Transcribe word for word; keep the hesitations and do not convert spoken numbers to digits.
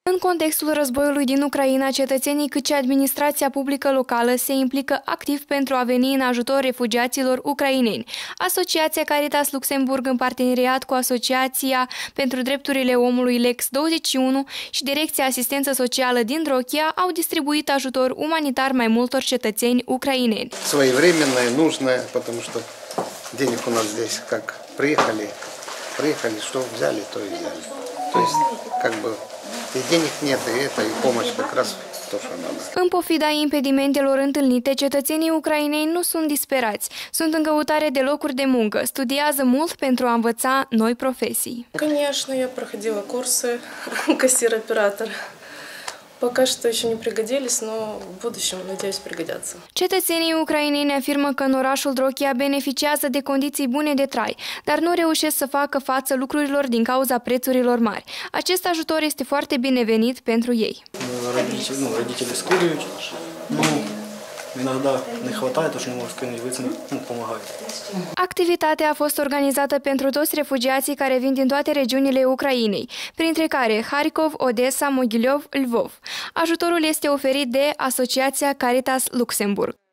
În contextul războiului din Ucraina, cetățenii cât și administrația publică locală se implică activ pentru a veni în ajutor refugiaților ucraineni. Asociația Caritas Luxemburg, în parteneriat cu Asociația pentru Drepturile Omului Lex douăzeci și unu și Direcția Asistență Socială din Drochia, au distribuit ajutor umanitar mai multor cetățeni ucraineni. Своевременное, нужное, потому что денег у нас здесь как приехали, приехали, что взяли, то и взяли. То есть, как бы, и денег нет, и это, и помощь как раз то, что надо. În pofida impedimentelor întâlnite, cetățenii ucraineni nu sunt disperați. Sunt în căutare de locuri de muncă, studiază mult pentru a învăța noi profesii. Конечно, я проходила курсы кассир-оператор. Пока что еще не пригодились, но в будущем, надеюсь, пригодятся. Cetățenii ucraineni afirmă că în orașul Drochia beneficiază de condiții bune de trai, dar nu reușesc să facă față lucrurilor din cauza prețurilor mari. Acest ajutor este foarte binevenit pentru ei. Родители, ну, родители скуривают, ну, иногда не хватает, уж не может скинуть выценить, ну, помогают. Activitatea a fost organizată pentru toți refugiații care vin din toate regiunile Ucrainei, printre care Harkov, Odessa, Mogilov, Lvov. Ajutorul este oferit de Asociația Caritas Luxemburg.